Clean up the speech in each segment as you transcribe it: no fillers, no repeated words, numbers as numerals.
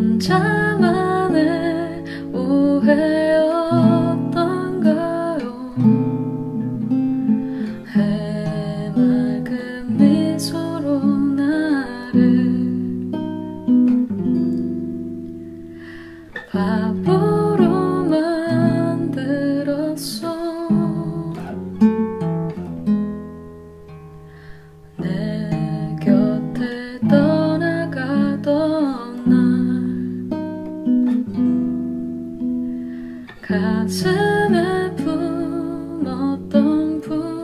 혼자만의 오해였던가요. 해맑은 미소로 나를 바보로 만들었어. 내 곁에 떠나가던 날 가슴에 품었던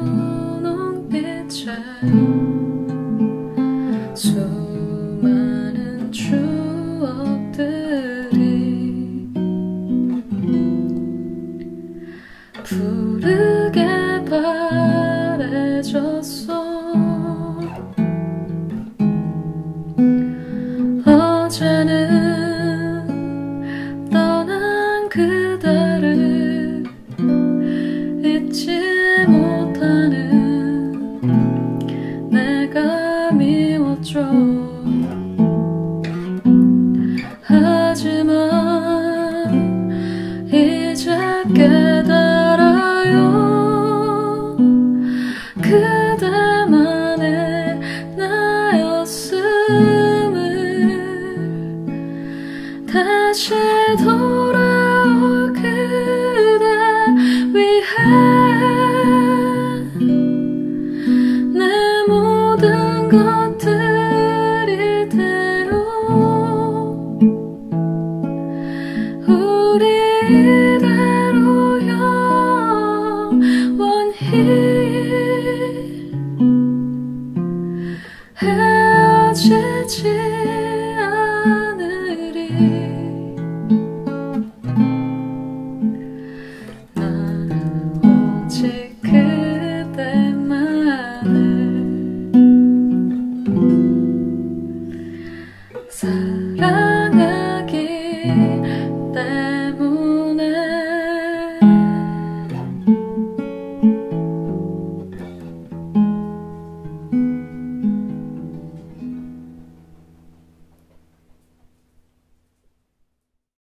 분홍빛에 수많은 추억들이 푸르게 바래졌어. 어제는 떠난 그대를 잊지 못하는 내가 미웠죠. 하지만 이제 깨달아요. 그대만의 나였음을 다시 더